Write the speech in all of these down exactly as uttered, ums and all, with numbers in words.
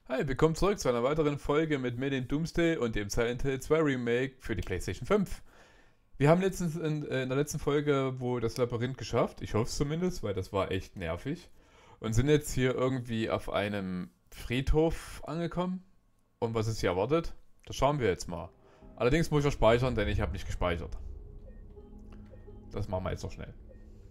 Hi, willkommen zurück zu einer weiteren Folge mit mir, dem Doomsday und dem Silent Hill zwei Remake für die PlayStation fünf. Wir haben letztens in, äh, in der letzten Folge wohl das Labyrinth geschafft, ich hoffe es zumindest, weil das war echt nervig. Und sind jetzt hier irgendwie auf einem Friedhof angekommen. Und was uns hier erwartet, das schauen wir jetzt mal. Allerdings muss ich ja speichern, denn ich habe nicht gespeichert. Das machen wir jetzt noch schnell.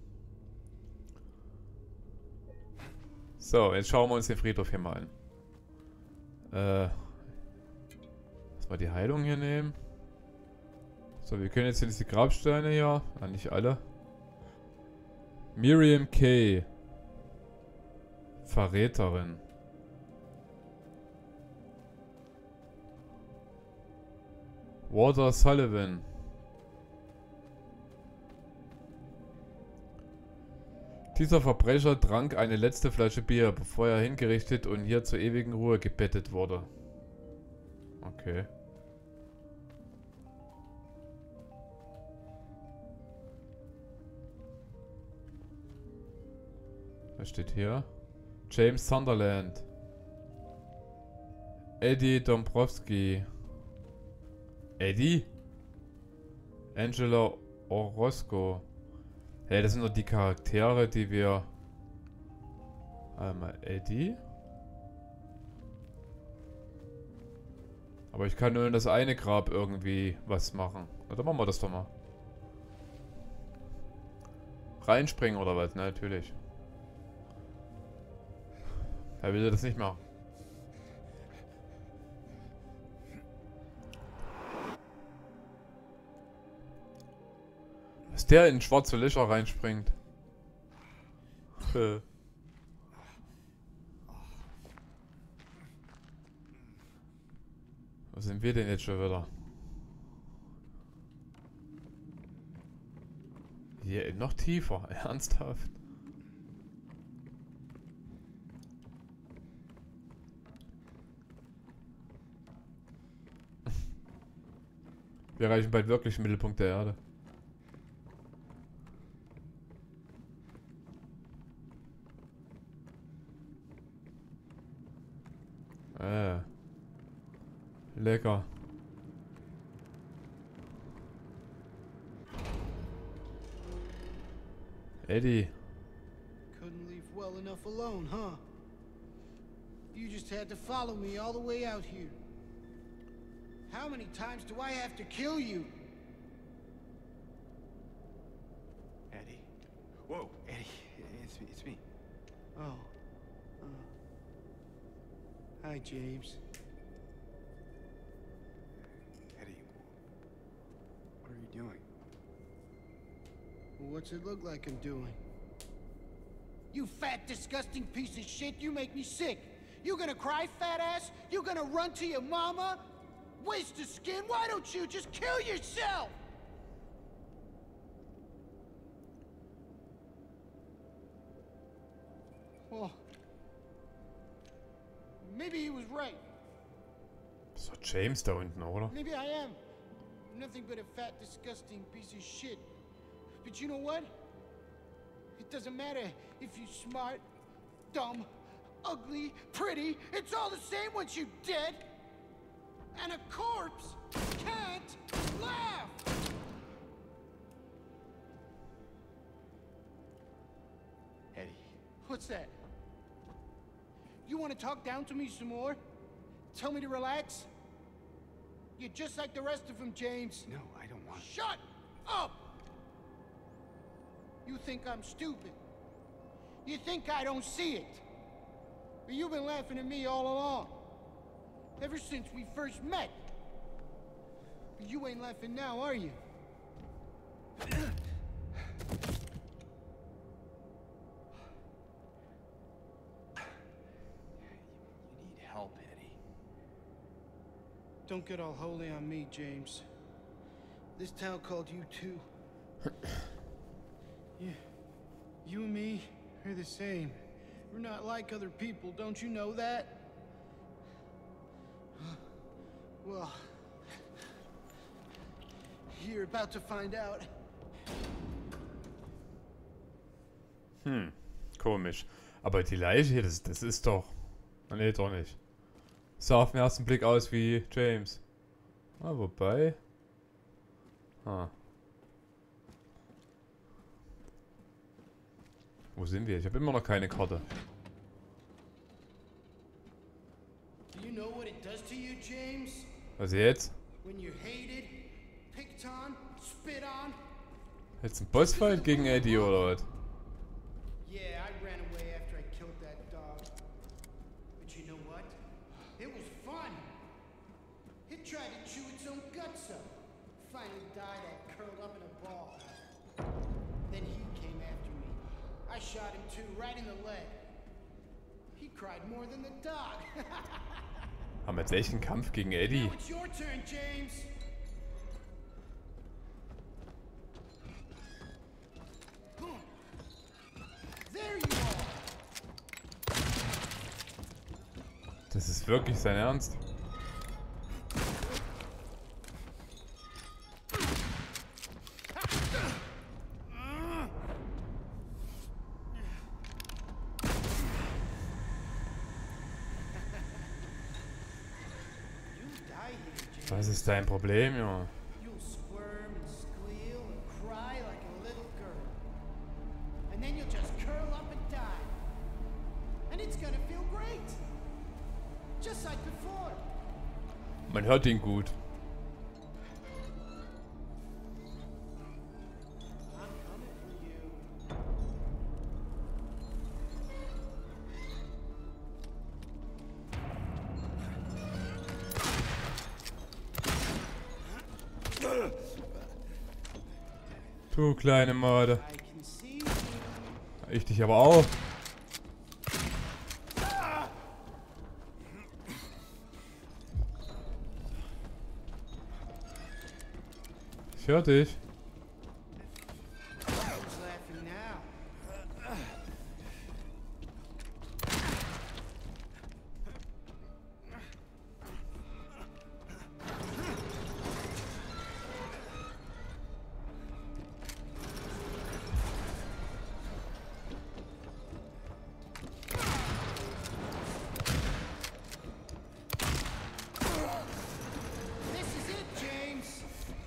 So, jetzt schauen wir uns den Friedhof hier mal an. Äh, Lass mal die Heilung hier nehmen. So, wir können jetzt hier diese Grabsteine hier. Ah, nicht alle. Miriam Kay. Verräterin. Walter Sullivan. Dieser Verbrecher trank eine letzte Flasche Bier, bevor er hingerichtet und hier zur ewigen Ruhe gebettet wurde. Okay. Was steht hier? James Sunderland. Eddie Dombrowski. Eddie? Angela Orozco. Hey, das sind doch die Charaktere, die wir... Einmal Eddie. Aber ich kann nur in das eine Grab irgendwie was machen. Na, dann machen wir das doch mal. Reinspringen oder was? Na, natürlich. Er will das nicht machen. Dass der in schwarze Löcher reinspringt. Äh. Wo sind wir denn jetzt schon wieder? Hier noch tiefer, ernsthaft. Wir erreichen bald wirklich den Mittelpunkt der Erde. Äh. Lecker. Eddie. Couldn't leave well enough alone, huh? You just had to follow me all the way out here. How many times do I have to kill you? Eddie. Whoa, Eddie. It's me. It's me. Oh. Uh. Hi, James. Eddie. What are you doing? Well, what's it look like I'm doing? You fat, disgusting piece of shit, you make me sick. You gonna cry, fat ass? You gonna run to your mama? Waste of skin? Why don't you just kill yourself? Well, maybe he was right. So James da unten, oder? Maybe I am nothing but a fat, disgusting piece of shit. But you know what? It doesn't matter if you're smart, dumb, ugly, pretty. It's all the same once you're dead. And a corpse can't laugh! Eddie. What's that? You want to talk down to me some more? Tell me to relax? You're just like the rest of them, James. No, I don't want. Shut up! You think I'm stupid. You think I don't see it. But you've been laughing at me all along. Ever since we first met. But you ain't laughing now, are you? You need help, Eddie. Don't get all holy on me, James. This town called you too. you, you and me are the same. We're not like other people, don't you know that? Well, you're about to find out. Hm, komisch. Aber die Leiche hier, das, das ist doch... Nee, doch nicht. Sah auf den ersten Blick aus wie James. Ah, wobei... Ah. Wo sind wir? Ich habe immer noch keine Karte. Do you know what it does to you, James? Was jetzt? When you're hated, picked on, spit on? Jetzt ein Bossfight gegen Eddie oder was? Yeah, I ran away after I killed that dog. But you know what? It was fun. It tried to chew its own guts up. Finally died all curled up in a ball. Then he came after me. I shot him too, right in the leg. He cried more than the dog. Haben wir jetzt echt einen Kampf gegen Eddie? Now it's your turn, James. There you are. Das ist wirklich sein Ernst. Was ist dein Problem, Junge? You'll squirm and squeal and cry like a little girl. And then you'll just curl up and die. And it's gonna feel great. Just like before. Man hört ihn gut. I'm coming for you. Du kleine Morde. I can see you. Ich dich aber auch. Ich hör dich. Who's laughing now? This is it, James.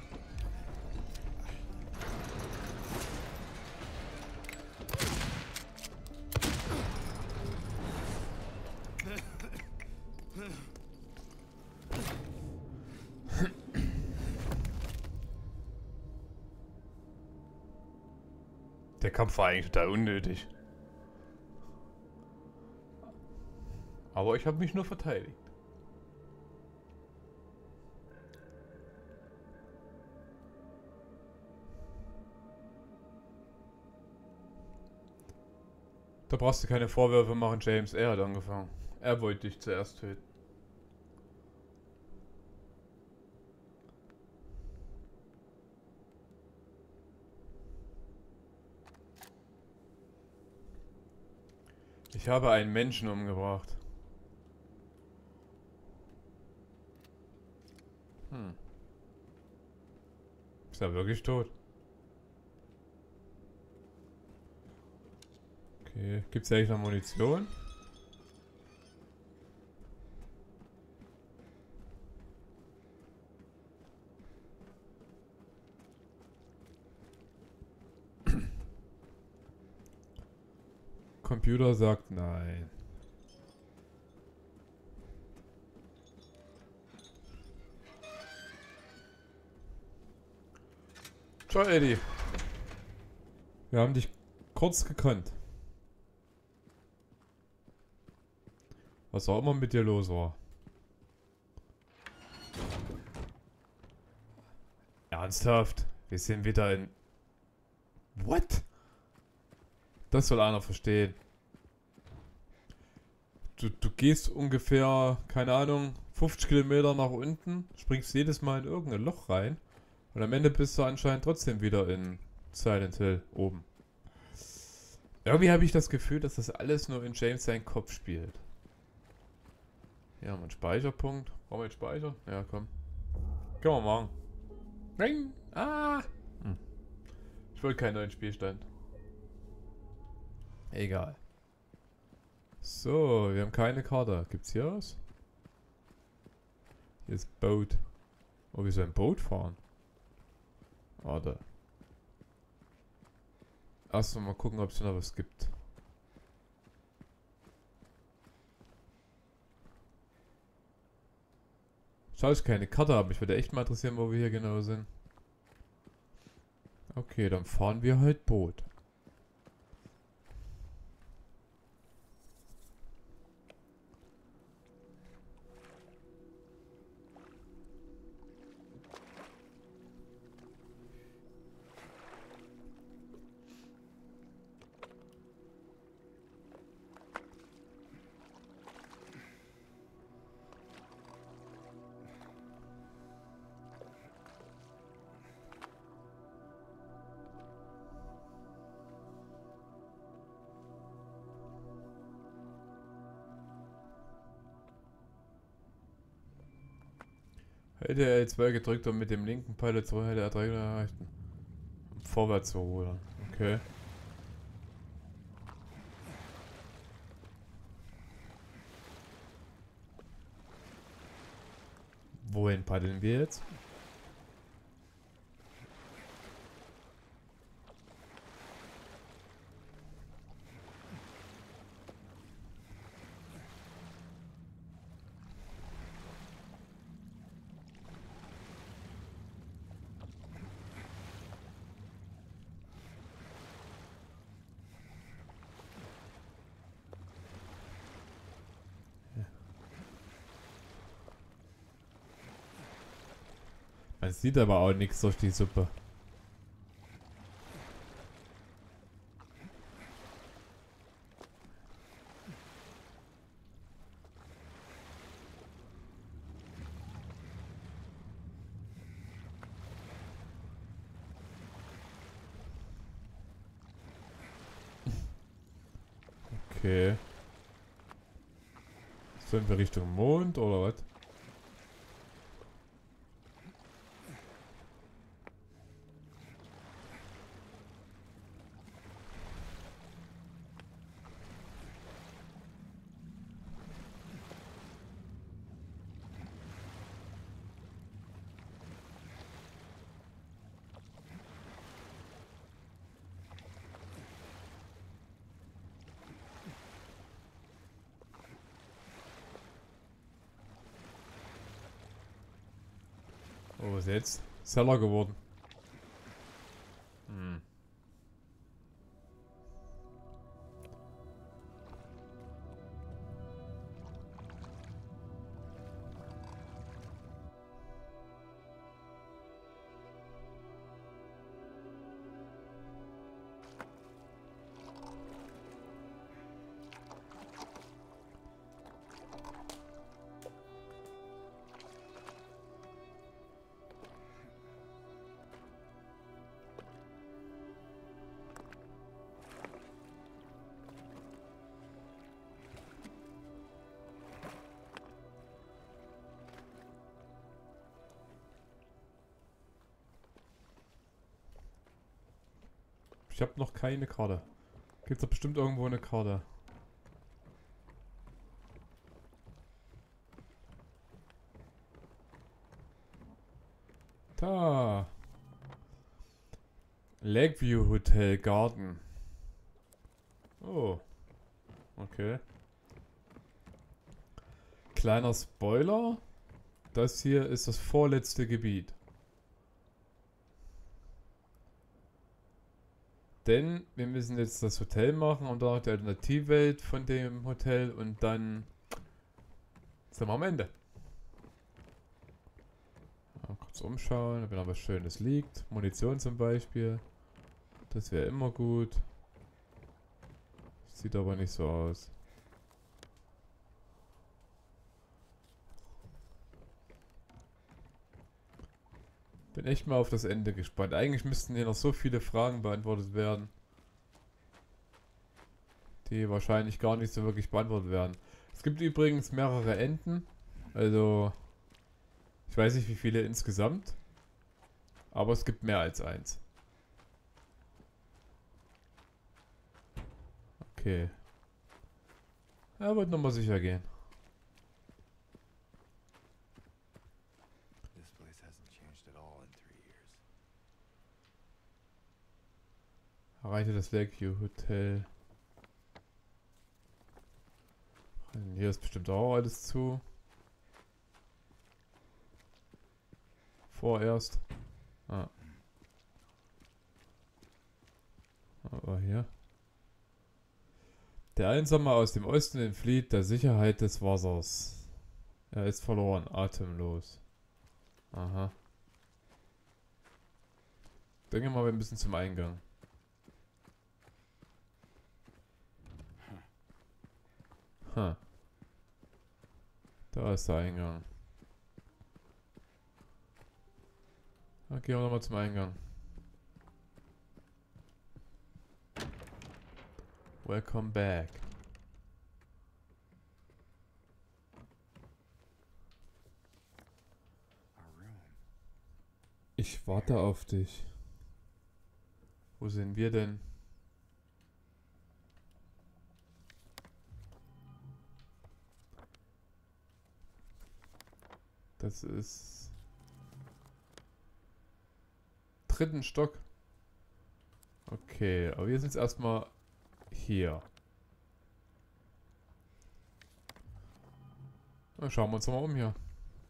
Der Kampf war eigentlich total unnötig. Aber ich habe mich nur verteidigt. Da brauchst du keine Vorwürfe machen, James. Er hat angefangen. Er wollte dich zuerst töten. Ich habe einen Menschen umgebracht. Hm. Ist er wirklich tot? Okay, gibt's eigentlich noch Munition? Computer sagt nein. Ciao, Eddie. Wir haben dich kurz gekannt. Was auch immer mit dir los war. Ernsthaft? Wir sind wieder in... What? Das soll einer verstehen. Du, du gehst ungefähr, keine Ahnung, fünfzig Kilometer nach unten, springst jedes Mal in irgendein Loch rein und am Ende bist du anscheinend trotzdem wieder in Silent Hill oben. Irgendwie habe ich das Gefühl, dass das alles nur in James seinen Kopf spielt. Hier haben wir einen Speicherpunkt. Brauchen wir jetzt Speicher? Ja, komm. Können wir machen. Ring! Ah! Hm. Ich wollte keinen neuen Spielstand. Egal. So, wir haben keine Karte. Gibt's hier was? Das Boot. Oh, wir sollen ein Boot fahren. Warte. Erst mal gucken, ob es noch was gibt. Schau, ich keine Karte habe. Mich würde echt mal interessieren, wo wir hier genau sind. Okay, dann fahren wir halt Boot. Hätte er L zwei gedrückt und mit dem linken Pfeil zurück hätte er drei erreicht. Um vorwärts zu rudern. Okay. Wohin paddeln wir jetzt? Man sieht aber auch nichts durch die Suppe. Okay. Sollen wir Richtung Mond oder was? Oh, was ist jetzt? Seller geworden. Hm. Ich habe noch keine Karte. Gibt es doch bestimmt irgendwo eine Karte. Da. Lakeview Hotel Garden. Oh. Okay. Kleiner Spoiler. Das hier ist das vorletzte Gebiet. Denn wir müssen jetzt das Hotel machen und dann die Alternativwelt von dem Hotel und dann sind wir am Ende. Mal kurz umschauen, ob noch was Schönes liegt. Munition zum Beispiel. Das wäre immer gut. Sieht aber nicht so aus. Bin echt mal auf das Ende gespannt. Eigentlich müssten hier noch so viele Fragen beantwortet werden, die wahrscheinlich gar nicht so wirklich beantwortet werden. Es gibt übrigens mehrere Enden. Also, ich weiß nicht wie viele insgesamt. Aber es gibt mehr als eins. Okay. Ja, wollte nochmal sicher gehen. Erreiche das Lakeview Hotel. Hier ist bestimmt auch alles zu. Vorerst. Ah. Aber hier. Der Einsame aus dem Osten entflieht der Sicherheit des Wassers. Er ist verloren, atemlos. Aha. Denke mal, wir müssen zum Eingang. Ha. Da ist der Eingang. Dann gehen wir nochmal zum Eingang. Welcome back. Ich warte auf dich. Wo sind wir denn? Das ist... dritten Stock. Okay, aber wir sind jetzt erstmal hier. Dann schauen wir uns mal um hier.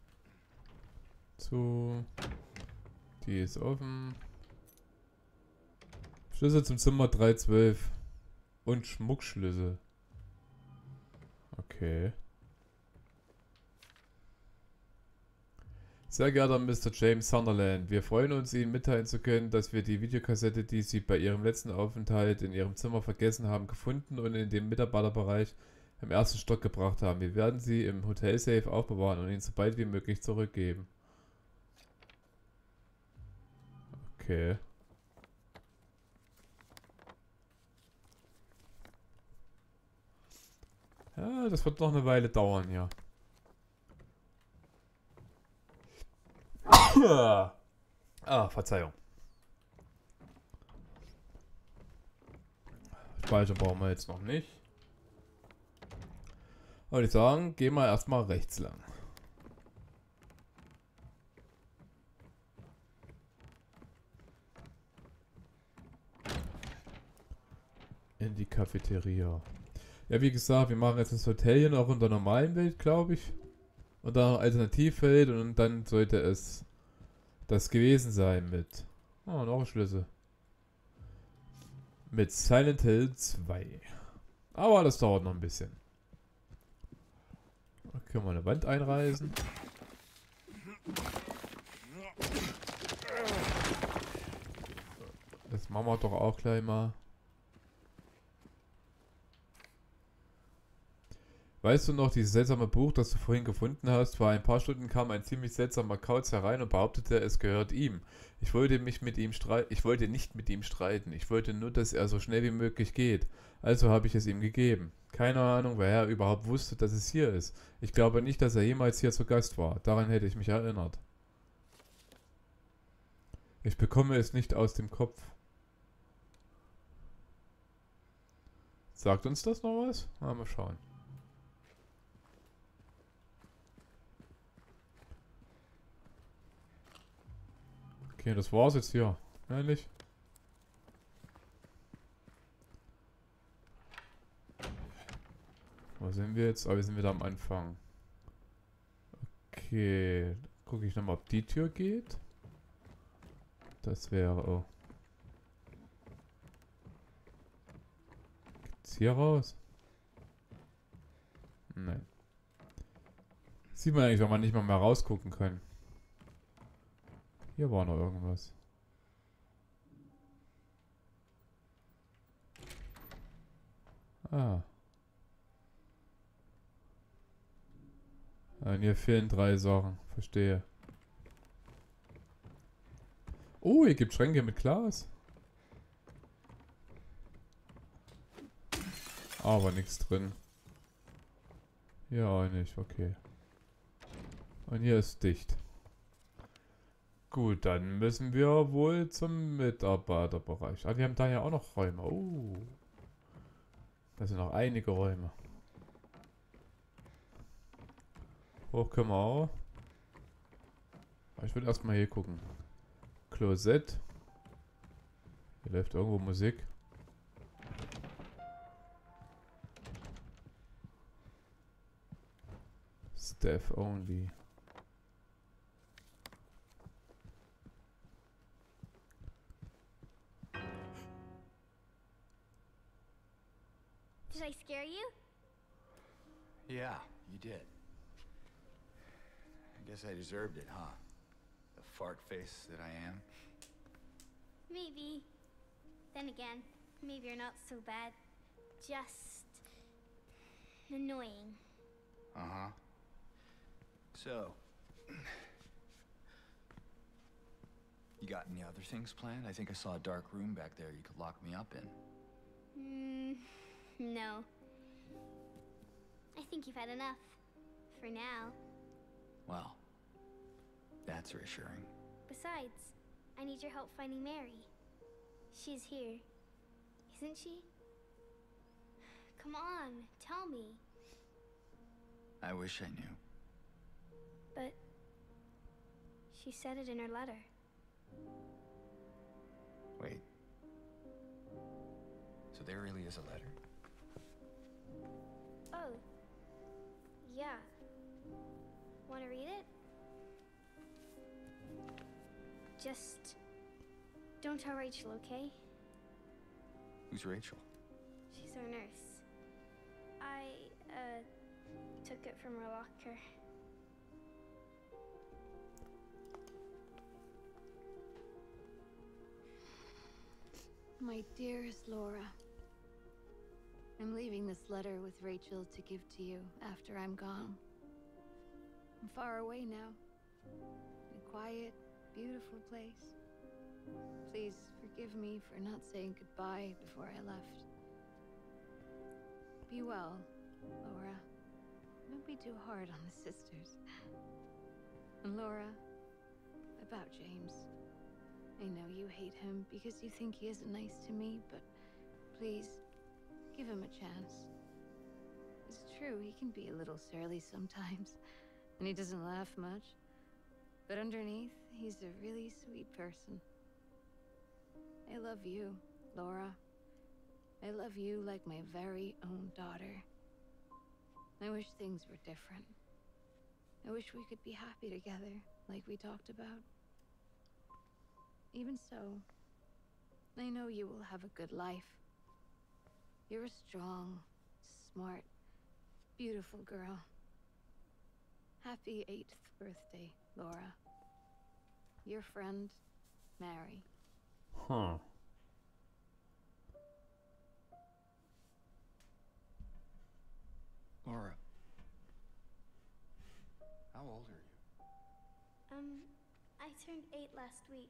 Zu... Die ist offen. Schlüssel zum Zimmer drei zwölf. Und Schmuckschlüssel. Okay. Sehr geehrter Mister James Sunderland, wir freuen uns, Ihnen mitteilen zu können, dass wir die Videokassette, die Sie bei Ihrem letzten Aufenthalt in Ihrem Zimmer vergessen haben, gefunden und in den Mitarbeiterbereich im ersten Stock gebracht haben. Wir werden sie im Hotelsafe aufbewahren und Ihnen so bald wie möglich zurückgeben. Okay. Ja, das wird noch eine Weile dauern, ja. Ah, Verzeihung. Speicher brauchen wir jetzt noch nicht. Würde ich sagen, gehen wir erstmal rechts lang. In die Cafeteria. Ja, wie gesagt, wir machen jetzt das Hotel hier noch unter normalen Welt, glaube ich. Und dann Alternativfeld und dann sollte es das gewesen sein mit... Oh, noch ein Schlüssel. Mit Silent Hill zwei. Aber das dauert noch ein bisschen. Da können wir eine Wand einreißen. Das machen wir doch auch gleich mal. Weißt du noch, dieses seltsame Buch, das du vorhin gefunden hast? Vor ein paar Stunden kam ein ziemlich seltsamer Kauz herein und behauptete, es gehört ihm. Ich wollte mich mit ihm streiten. Ich wollte nicht mit ihm streiten. Ich wollte nur, dass er so schnell wie möglich geht. Also habe ich es ihm gegeben. Keine Ahnung, wer er überhaupt wusste, dass es hier ist. Ich glaube nicht, dass er jemals hier zu Gast war. Daran hätte ich mich erinnert. Ich bekomme es nicht aus dem Kopf. Sagt uns das noch was? Na, mal schauen. Okay, das war's jetzt hier. Ehrlich? Wo sind wir jetzt? Ah, wir sind wieder am Anfang. Okay. Gucke ich nochmal, ob die Tür geht. Das wäre... Oh. Geht's hier raus? Nein. Sieht man eigentlich, wenn man nicht mal mehr rausgucken kann. Hier war noch irgendwas. Ah. Und hier fehlen drei Sachen. Verstehe. Oh, hier gibt Schränke mit Glas. Aber nichts drin. Hier auch nicht, okay. Und hier ist dicht. Gut, dann müssen wir wohl zum Mitarbeiterbereich. Ah, wir haben da ja auch noch Räume. Oh. Da sind noch einige Räume. Hoch können wir auch. Ich würde erstmal hier gucken. Klosett. Hier läuft irgendwo Musik. Staff only. Did I scare you? Yeah, you did. I guess I deserved it, huh? The fart face that I am. Maybe. Then again, maybe you're not so bad. Just annoying. Uh-huh. So, you got any other things planned? I think I saw a dark room back there you could lock me up in. Hmm, no. I think you've had enough. For now. Well, that's reassuring. Besides, I need your help finding Mary. She's here. Isn't she? Come on, tell me. I wish I knew. But she said it in her letter. Wait. So there really is a letter? Oh. Yeah. Want to read it? Just don't tell Rachel, okay? Who's Rachel? She's our nurse. I, uh, took it from her locker. My dearest Laura, I'm leaving this letter with Rachel to give to you after I'm gone. I'm far away now, in a quiet, beautiful place. Please forgive me for not saying goodbye before I left. Be well, Laura. Don't be too hard on the sisters. And Laura, about James. I know you hate him because you think he isn't nice to me, but please, give him a chance. It's true, he can be a little surly sometimes, and he doesn't laugh much. But underneath, he's a really sweet person. I love you, Laura. I love you like my very own daughter. I wish things were different. I wish we could be happy together, like we talked about. Even so, I know you will have a good life. You're a strong, smart, beautiful girl. Happy eighth birthday, Laura. Your friend, Mary. Huh. Laura. How old are you? Um, I turned eight last week.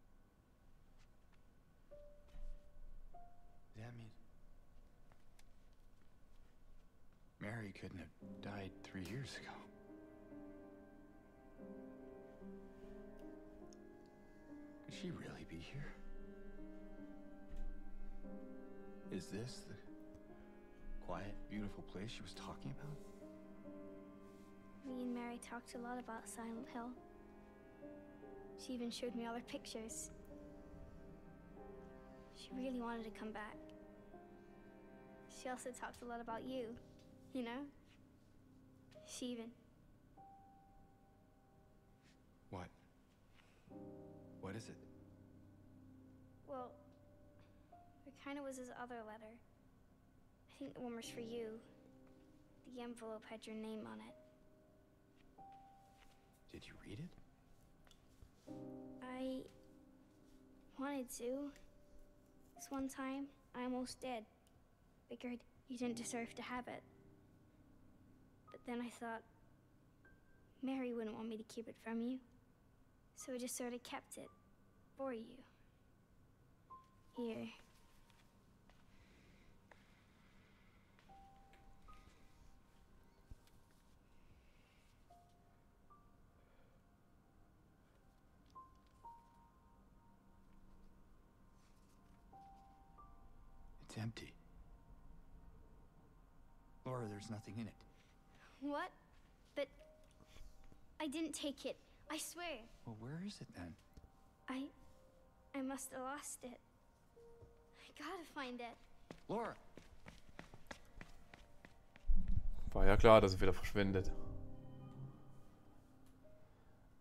That means Mary couldn't have died three years ago. Could she really be here? Is this the quiet, beautiful place she was talking about? Me and Mary talked a lot about Silent Hill. She even showed me all her pictures. She really wanted to come back. She also talked a lot about you, you know? She even... What? What is it? Well, there kind of was this other letter. I think the one was for you. The envelope had your name on it. Did you read it? I wanted to. This one time, I almost did. Figured you didn't deserve to have it. But then I thought, Mary wouldn't want me to keep it from you. So I just sort of kept it for you. Here. It's empty. Laura, there's nothing in it. What? But I didn't take it. I swear. Well, where is it then? I... I must have lost it. I gotta find it. Laura! War ja klar, dass er wieder verschwindet.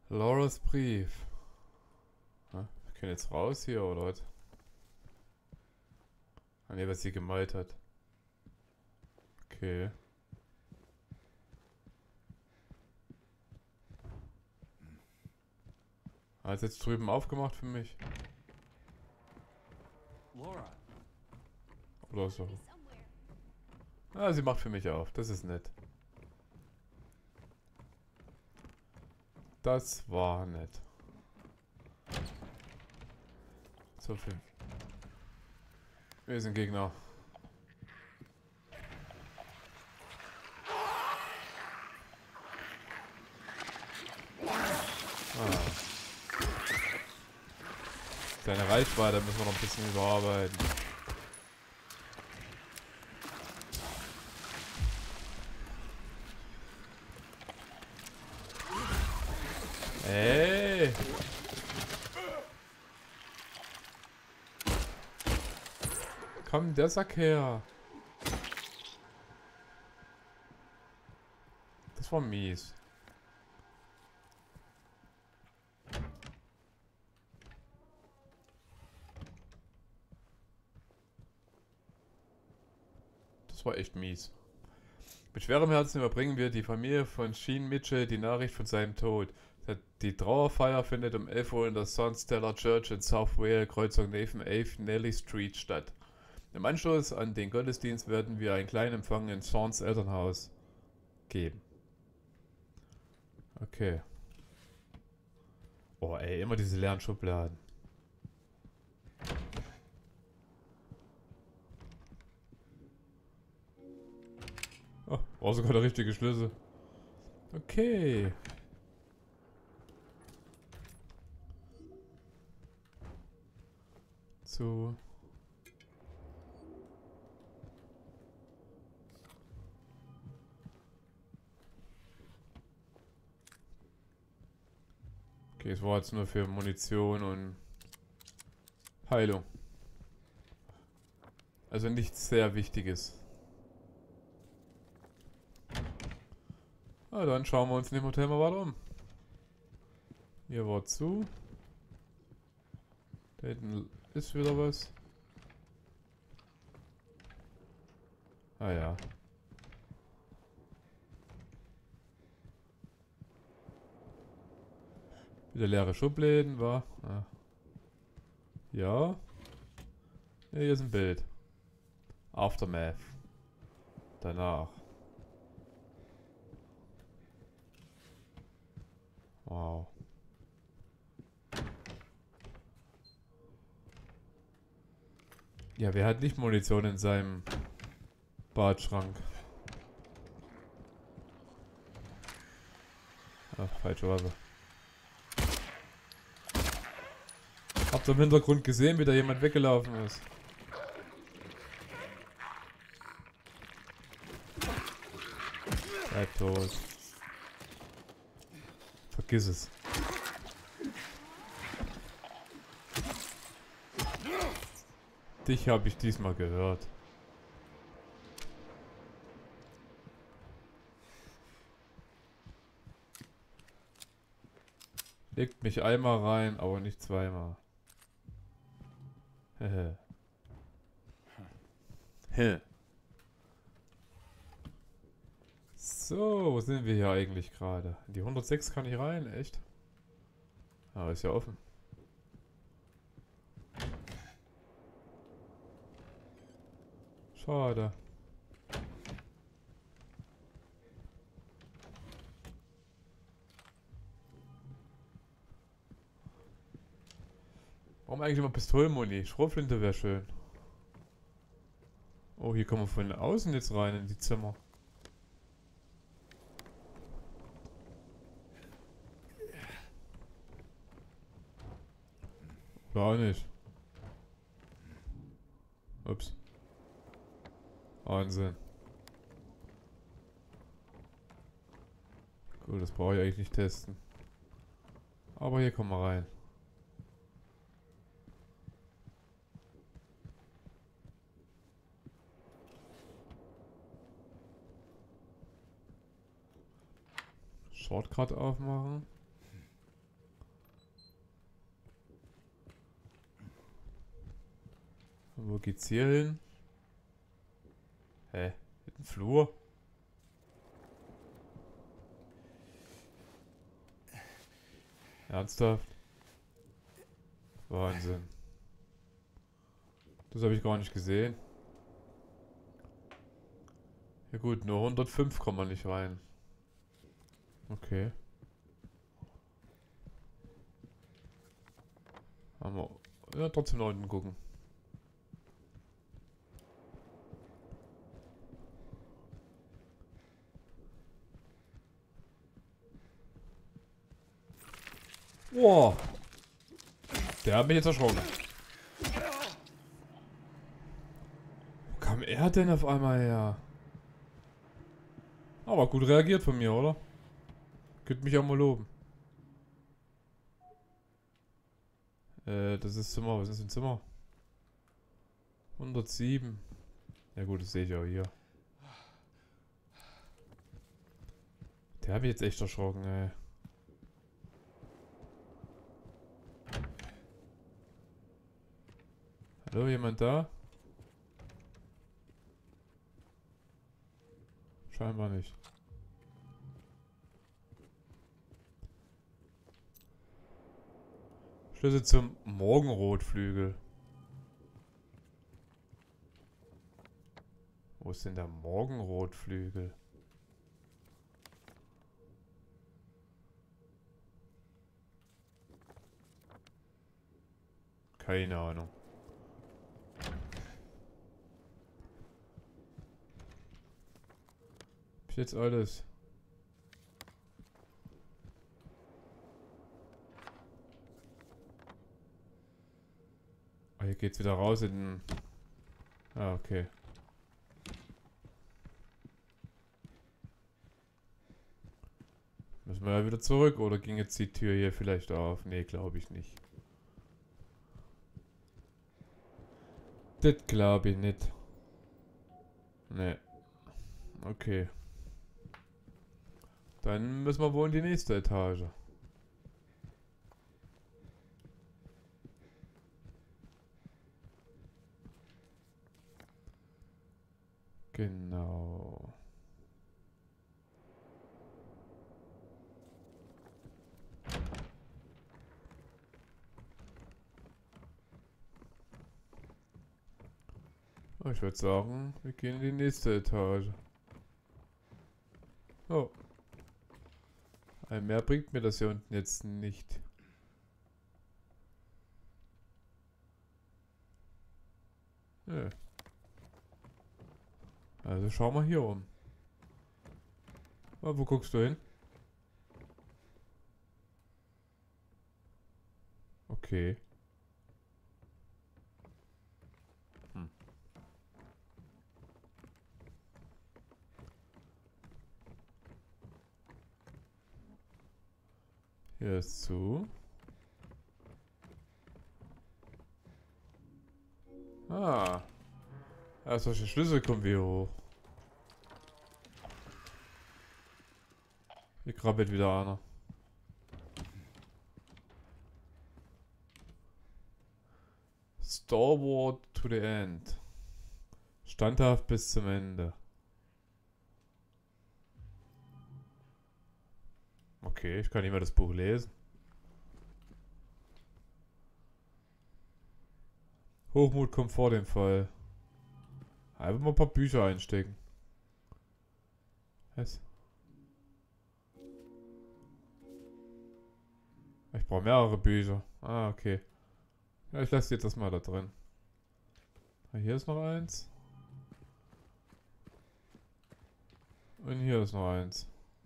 Lauras Brief. Ja, wir können jetzt raus hier, oder was? Ah ne, was sie gemalt hat. Okay. Hat jetzt drüben aufgemacht für mich. Laura. Oder so. Ah, sie macht für mich auf. Das ist nett. Das war nett. So viel. Wir sind Gegner. Ah. Seine Reichweite müssen wir noch ein bisschen überarbeiten. Hey! Komm, der Sack her! Das war mies. Das war echt mies. Mit schwerem Herzen überbringen wir die Familie von Sheen Mitchell die Nachricht von seinem Tod. Die Trauerfeier findet um elf Uhr in der Sun Stellar Church in South Wales, Kreuzung Nathan Ave, Nelly Street statt. Im Anschluss an den Gottesdienst werden wir einen kleinen Empfang in Seans Elternhaus geben. Okay. Oh ey, immer diese leeren Schubladen. Oh, war sogar der richtige Schlüssel. Okay. So. Okay, es war jetzt nur für Munition und Heilung. Also nichts sehr Wichtiges. Na, dann schauen wir uns in dem Hotel mal weiter um. Hier war zu. Da hinten ist wieder was. Ah ja. Wieder leere Schubläden, war. Ah. Ja. Ja. Hier ist ein Bild. Aftermath. Danach. Wow. Ja, wer hat nicht Munition in seinem Badschrank? Ach, falsche Waffe. Habt ihr im Hintergrund gesehen, wie da jemand weggelaufen ist? Bleib tot. Vergiss es. Dich habe ich diesmal gehört. Legt mich einmal rein, aber nicht zweimal. Hehe. Hä. So, wo sind wir hier eigentlich gerade? In die hundertsechs kann ich rein, echt? Ah, ist ja offen. Schade. Warum eigentlich immer Pistolenmuni? Schrotflinte wäre schön. Oh, hier kommen wir von außen jetzt rein in die Zimmer. Gar nicht. Ups. Wahnsinn. Gut, das brauche ich eigentlich nicht testen. Aber hier kommen wir rein. Shortcut aufmachen. Wo geht's hier hin? Hä? Ein Flur? Ernsthaft? Wahnsinn. Das habe ich gar nicht gesehen. Ja gut, nur hundertfünf kommen wir nicht rein. Okay. Haben wir... Ja, trotzdem nach unten gucken. Wow. Der hat mich jetzt erschrocken. Wo kam er denn auf einmal her? Aber gut reagiert von mir, oder? Könnt mich auch mal loben. Äh, das ist Zimmer. Was ist ein Zimmer? hundertsieben. Ja gut, das sehe ich auch hier. Der hat mich jetzt echt erschrocken, ey. Hallo, jemand da? Scheinbar nicht. Schlüssel zum Morgenrotflügel. Wo ist denn der Morgenrotflügel? Keine Ahnung. Hab ich jetzt alles? Ah, hier geht's wieder raus in den... Ah, okay. Müssen wir ja wieder zurück, oder ging jetzt die Tür hier vielleicht auf? Nee, glaube ich nicht. Das glaube ich nicht. Nee. Okay. Dann müssen wir wohl in die nächste Etage. Genau. Ich würde sagen, wir gehen in die nächste Etage. Oh. Ein mehr bringt mir das hier unten jetzt nicht. Ja. Also schau mal hier um. Oh, wo guckst du hin? Okay. Hm. Hier ist zu. Ah. Ja, solche Schlüssel kommen wir hoch. Hier krabbelt wieder einer. Stalwart to the end. Standhaft bis zum Ende. Okay, ich kann nicht mehr das Buch lesen. Hochmut kommt vor dem Fall. Einfach mal ein paar Bücher einstecken. Was? Ich brauche mehrere Bücher. Ah, okay. Ja, ich lasse jetzt das mal da drin. Ah, hier ist noch eins. Und hier ist noch eins.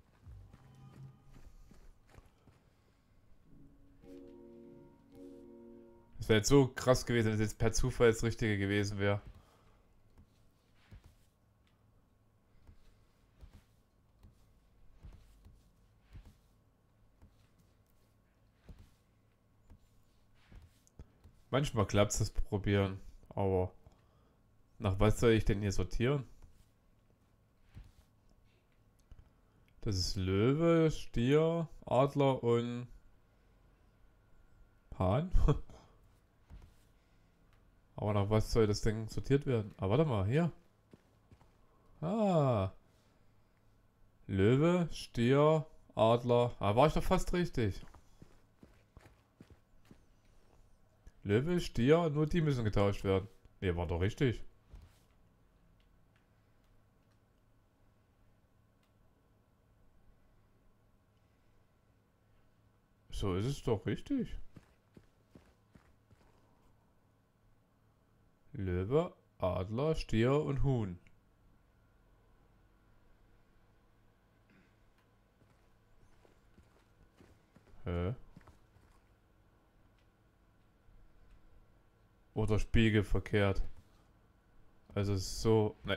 Das wäre jetzt so krass gewesen, wenn es jetzt per Zufall das Richtige gewesen wäre. Manchmal klappt es, das Probieren. Aber nach was soll ich denn hier sortieren? Das ist Löwe, Stier, Adler und Hahn. Aber nach was soll das Ding sortiert werden? Ah, warte mal, hier. Ah. Löwe, Stier, Adler. Ah, war ich doch fast richtig. Löwe, Stier, nur die müssen getauscht werden. Ne, war doch richtig. So ist es doch richtig. Löwe, Adler, Stier und Huhn. Hä? Oder spiegelverkehrt. Also so. Ne.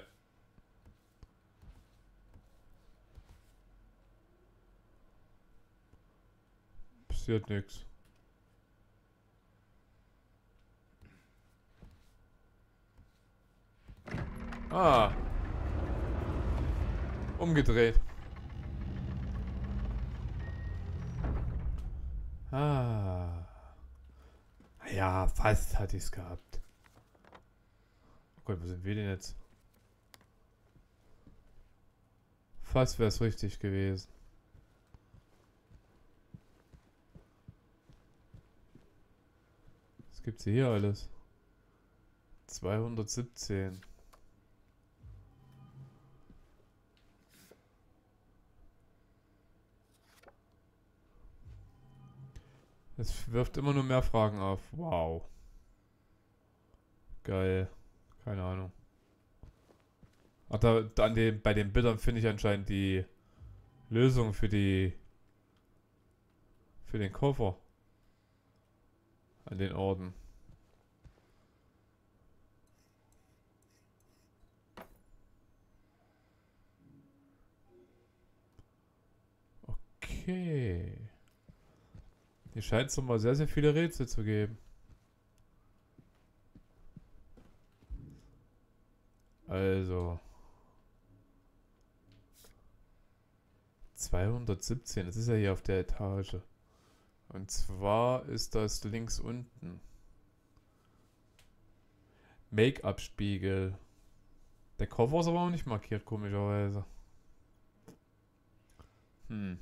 Passiert nichts. Ah. Umgedreht. Ah. Ja, fast hatte ich es gehabt. Oh Gott, wo sind wir denn jetzt? Fast wäre es richtig gewesen. Was gibt's hier alles? zweihundertsiebzehn. Es wirft immer nur mehr Fragen auf. Wow. Geil. Keine Ahnung. Ach, da, da an den, bei den Bildern finde ich anscheinend die Lösung für die für den Koffer. An den Orten. Okay. Hier scheint es nochmal sehr, sehr viele Rätsel zu geben. Also. zweihundertsiebzehn, das ist ja hier auf der Etage. Und zwar ist das links unten. Make-up-Spiegel. Der Koffer ist aber auch nicht markiert, komischerweise. Hm.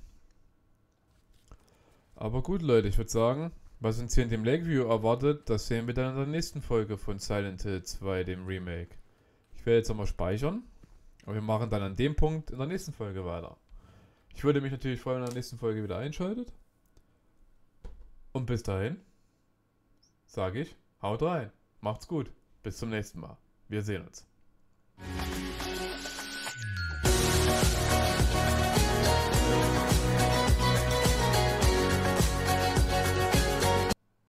Aber gut, Leute, ich würde sagen, was uns hier in dem Lakeview erwartet, das sehen wir dann in der nächsten Folge von Silent Hill zwei, dem Remake. Ich werde jetzt nochmal speichern. Und wir machen dann an dem Punkt in der nächsten Folge weiter. Ich würde mich natürlich freuen, wenn ihr in der nächsten Folge wieder einschaltet. Und bis dahin sage ich, haut rein, macht's gut, bis zum nächsten Mal. Wir sehen uns.